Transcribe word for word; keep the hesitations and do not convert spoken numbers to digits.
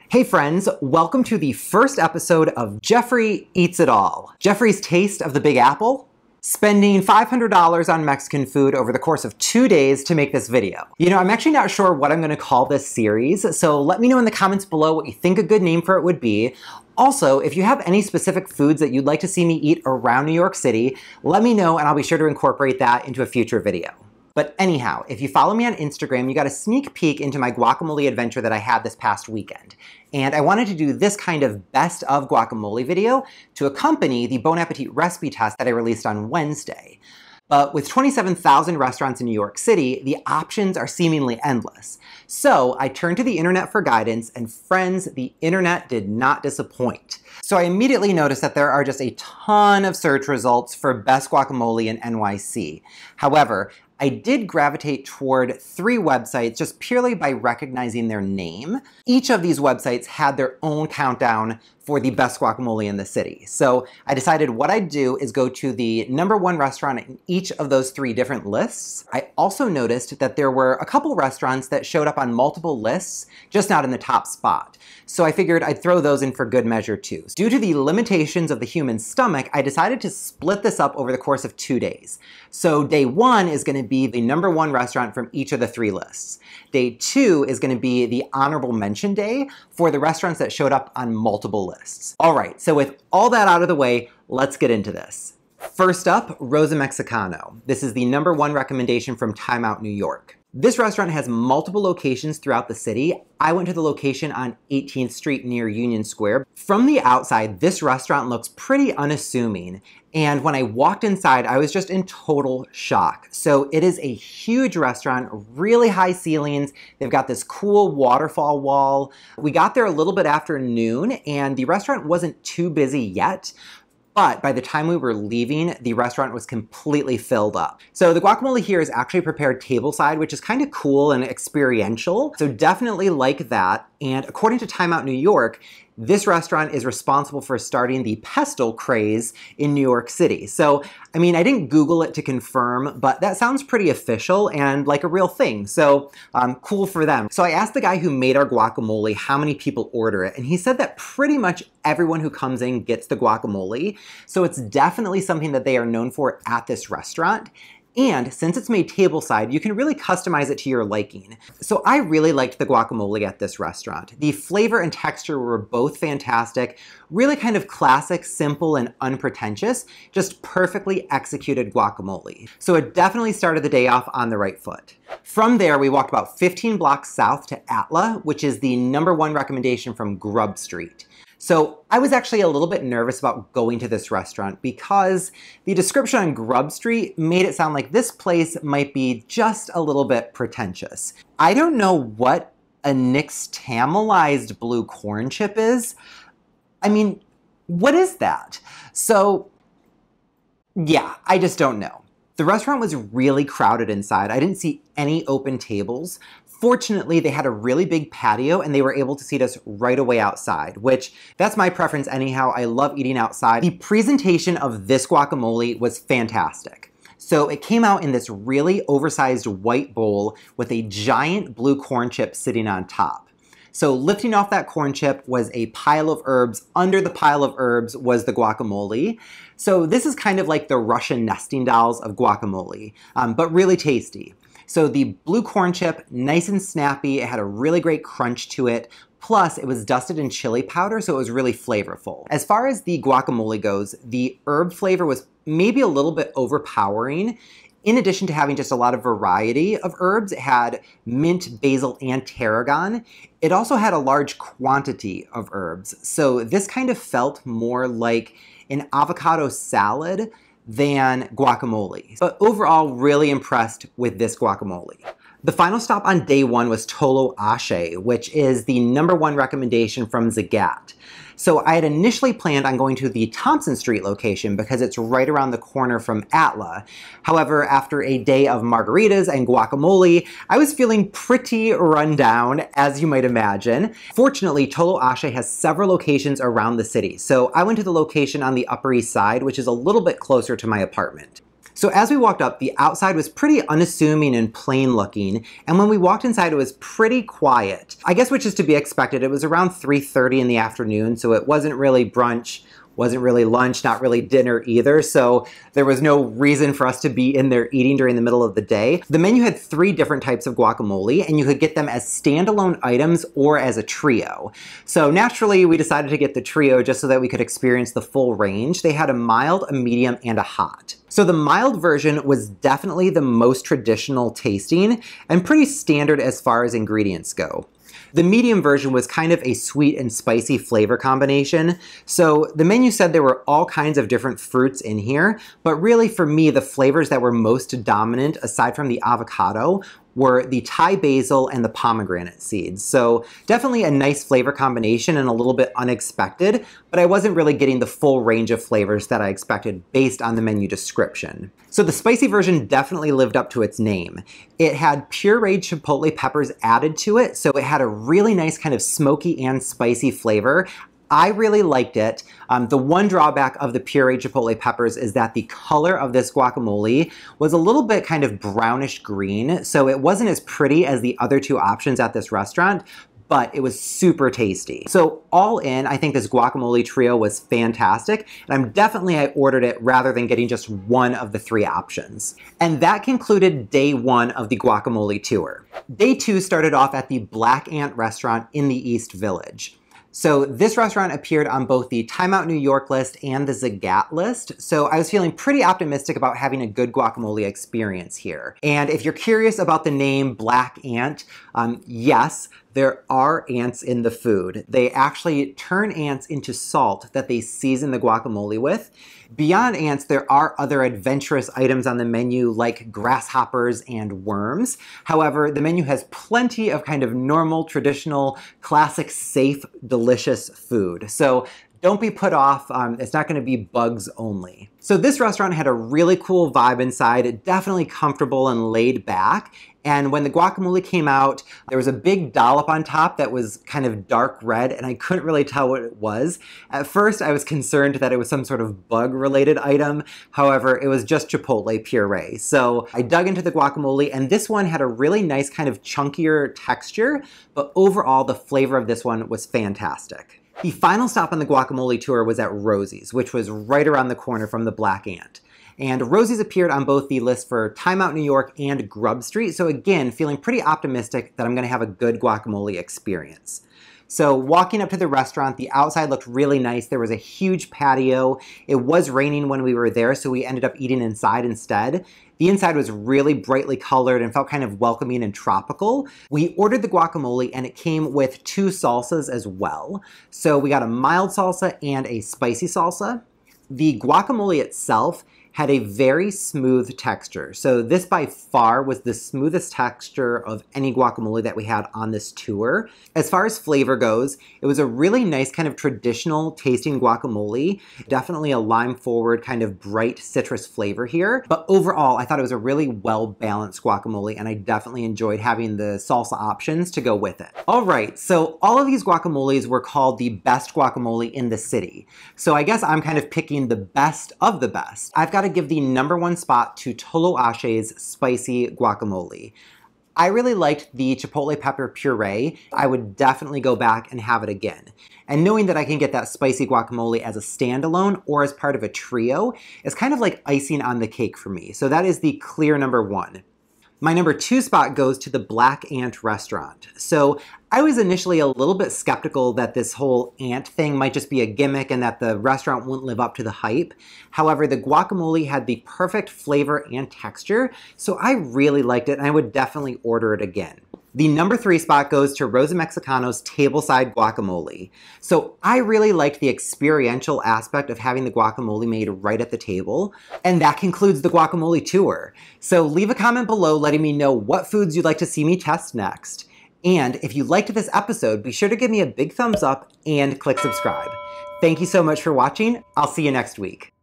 Hey friends, welcome to the first episode of Jeffrey Eats It All. Jeffrey's Taste of the Big Apple, spending five hundred dollars on Mexican food over the course of two days to make this video. You know, I'm actually not sure what I'm gonna call this series, so let me know in the comments below what you think a good name for it would be. Also, if you have any specific foods that you'd like to see me eat around New York City, let me know and I'll be sure to incorporate that into a future video. But anyhow, if you follow me on Instagram, you got a sneak peek into my guacamole adventure that I had this past weekend. And I wanted to do this kind of best of guacamole video to accompany the Bon Appetit recipe test that I released on Wednesday. But with twenty-seven thousand restaurants in New York City, the options are seemingly endless. So I turned to the internet for guidance, and friends, the internet did not disappoint. So I immediately noticed that there are just a ton of search results for best guacamole in N Y C. However, I did gravitate toward three websites just purely by recognizing their name. Each of these websites had their own countdown for the best guacamole in the city. So I decided what I'd do is go to the number one restaurant in each of those three different lists. I also noticed that there were a couple restaurants that showed up on multiple lists, just not in the top spot. So I figured I'd throw those in for good measure too. Due to the limitations of the human stomach, I decided to split this up over the course of two days. So day one is gonna be the number one restaurant from each of the three lists. Day two is gonna be the honorable mention day for the restaurants that showed up on multiple lists. All right, so with all that out of the way, let's get into this. First up, Rosa Mexicano. This is the number one recommendation from Time Out New York. This restaurant has multiple locations throughout the city. I went to the location on eighteenth street near Union Square. From the outside, this restaurant looks pretty unassuming. And when I walked inside, I was just in total shock. So it is a huge restaurant, really high ceilings. They've got this cool waterfall wall. We got there a little bit after noon and the restaurant wasn't too busy yet. But by the time we were leaving, the restaurant was completely filled up. So the guacamole here is actually prepared tableside, which is kind of cool and experiential. So definitely like that. And according to Time Out New York, this restaurant is responsible for starting the pestle craze in New York City. So, I mean, I didn't Google it to confirm, but that sounds pretty official and like a real thing. So, um, cool for them. So I asked the guy who made our guacamole how many people order it, and he said that pretty much everyone who comes in gets the guacamole. So it's definitely something that they are known for at this restaurant. And since it's made tableside, you can really customize it to your liking. So I really liked the guacamole at this restaurant. The flavor and texture were both fantastic, really kind of classic, simple, and unpretentious, just perfectly executed guacamole. So it definitely started the day off on the right foot. From there, we walked about fifteen blocks south to ATLA, which is the number one recommendation from Grub Street. So I was actually a little bit nervous about going to this restaurant because the description on Grub Street made it sound like this place might be just a little bit pretentious. I don't know what a nixtamalized blue corn chip is. I mean, what is that? So yeah, I just don't know. The restaurant was really crowded inside. I didn't see any open tables. Fortunately, they had a really big patio and they were able to seat us right away outside, which that's my preference anyhow. I love eating outside. The presentation of this guacamole was fantastic. So it came out in this really oversized white bowl with a giant blue corn chip sitting on top. So lifting off that corn chip was a pile of herbs. Under the pile of herbs was the guacamole. So this is kind of like the Russian nesting dolls of guacamole, um, but really tasty. So the blue corn chip, nice and snappy, it had a really great crunch to it, plus it was dusted in chili powder, so it was really flavorful. As far as the guacamole goes, the herb flavor was maybe a little bit overpowering. In addition to having just a lot of variety of herbs, it had mint, basil, and tarragon. It also had a large quantity of herbs. So this kind of felt more like an avocado salad than guacamole. But overall, really impressed with this guacamole. The final stop on day one was Toloache, which is the number one recommendation from Zagat. So I had initially planned on going to the Thompson Street location because it's right around the corner from ATLA. However, after a day of margaritas and guacamole, I was feeling pretty run down, as you might imagine. Fortunately, Toloache has several locations around the city, so I went to the location on the Upper East Side, which is a little bit closer to my apartment. So as we walked up, the outside was pretty unassuming and plain looking, and when we walked inside, it was pretty quiet. I guess which is to be expected. It was around three thirty in the afternoon, so it wasn't really brunch, wasn't really lunch, not really dinner either, so there was no reason for us to be in there eating during the middle of the day. The menu had three different types of guacamole, and you could get them as standalone items or as a trio. So naturally, we decided to get the trio just so that we could experience the full range. They had a mild, a medium, and a hot. So the mild version was definitely the most traditional tasting and pretty standard as far as ingredients go. The medium version was kind of a sweet and spicy flavor combination. So the menu said there were all kinds of different fruits in here, but really for me, the flavors that were most dominant, aside from the avocado, were the Thai basil and the pomegranate seeds. So definitely a nice flavor combination and a little bit unexpected, but I wasn't really getting the full range of flavors that I expected based on the menu description. So the spicy version definitely lived up to its name. It had pureed chipotle peppers added to it, so it had a really nice kind of smoky and spicy flavor. I really liked it. Um, the one drawback of the pureed chipotle peppers is that the color of this guacamole was a little bit kind of brownish green, so it wasn't as pretty as the other two options at this restaurant, but it was super tasty. So all in, I think this guacamole trio was fantastic, and I'm definitely, I ordered it rather than getting just one of the three options. And that concluded day one of the guacamole tour. Day two started off at the Black Ant restaurant in the East Village. So this restaurant appeared on both the Time Out New York list and the Zagat list, so I was feeling pretty optimistic about having a good guacamole experience here. And if you're curious about the name Black Ant, um, yes, there are ants in the food. They actually turn ants into salt that they season the guacamole with. Beyond ants, there are other adventurous items on the menu like grasshoppers and worms. However, the menu has plenty of kind of normal, traditional, classic, safe, delicious food. So don't be put off, um, it's not gonna be bugs only. So this restaurant had a really cool vibe inside, definitely comfortable and laid back. And when the guacamole came out, there was a big dollop on top that was kind of dark red, and I couldn't really tell what it was. At first, I was concerned that it was some sort of bug-related item. However, it was just chipotle puree. So I dug into the guacamole, and this one had a really nice kind of chunkier texture, but overall, the flavor of this one was fantastic. The final stop on the guacamole tour was at Rosie's, which was right around the corner from the Black Ant. And Rosie's appeared on both the list for Time Out New York and Grub Street, so again, feeling pretty optimistic that I'm gonna have a good guacamole experience. So walking up to the restaurant, the outside looked really nice. There was a huge patio. It was raining when we were there, so we ended up eating inside instead. The inside was really brightly colored and felt kind of welcoming and tropical. We ordered the guacamole and it came with two salsas as well. So we got a mild salsa and a spicy salsa. The guacamole itself had a very smooth texture. So this by far was the smoothest texture of any guacamole that we had on this tour. As far as flavor goes, it was a really nice kind of traditional tasting guacamole. Definitely a lime forward kind of bright citrus flavor here. But overall, I thought it was a really well-balanced guacamole, and I definitely enjoyed having the salsa options to go with it. All right, so all of these guacamoles were called the best guacamole in the city. So I guess I'm kind of picking the best of the best. I've got to give the number one spot to Toloache's spicy guacamole. I really liked the chipotle pepper puree. I would definitely go back and have it again. And knowing that I can get that spicy guacamole as a standalone or as part of a trio is kind of like icing on the cake for me. So that is the clear number one. My number two spot goes to the Black Ant restaurant. So I was initially a little bit skeptical that this whole ant thing might just be a gimmick and that the restaurant wouldn't live up to the hype. However, the guacamole had the perfect flavor and texture, so I really liked it and I would definitely order it again. The number three spot goes to Rosa Mexicano's tableside guacamole. So I really liked the experiential aspect of having the guacamole made right at the table. And that concludes the guacamole tour. So leave a comment below letting me know what foods you'd like to see me test next. And if you liked this episode, be sure to give me a big thumbs up and click subscribe. Thank you so much for watching. I'll see you next week.